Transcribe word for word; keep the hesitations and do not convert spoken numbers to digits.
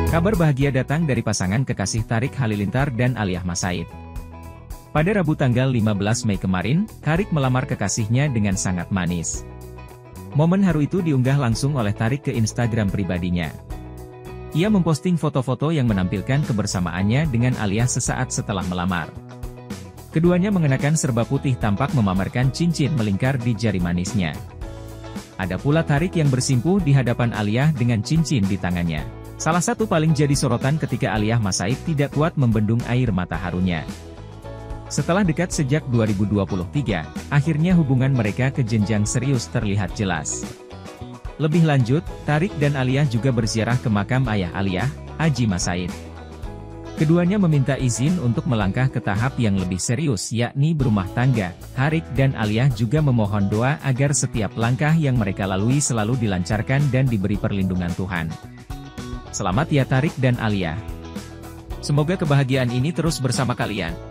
Kabar bahagia datang dari pasangan kekasih Tarik Halilintar dan Aliyah Masaid. Pada Rabu tanggal lima belas Mei kemarin, Tarik melamar kekasihnya dengan sangat manis. Momen haru itu diunggah langsung oleh Tarik ke Instagram pribadinya. Ia memposting foto-foto yang menampilkan kebersamaannya dengan Aliyah sesaat setelah melamar. Keduanya mengenakan serba putih tampak memamerkan cincin melingkar di jari manisnya. Ada pula Tarik yang bersimpuh di hadapan Aliyah dengan cincin di tangannya. Salah satu paling jadi sorotan ketika Aliyah Masaid tidak kuat membendung air mata harunya. Setelah dekat sejak dua ribu dua puluh tiga, akhirnya hubungan mereka ke jenjang serius terlihat jelas. Lebih lanjut, Tarik dan Aliyah juga berziarah ke makam ayah Aliyah, Haji Masaid. Keduanya meminta izin untuk melangkah ke tahap yang lebih serius yakni berumah tangga. Tarik dan Aliyah juga memohon doa agar setiap langkah yang mereka lalui selalu dilancarkan dan diberi perlindungan Tuhan. Selamat ya Tarik dan Aliyah. Semoga kebahagiaan ini terus bersama kalian.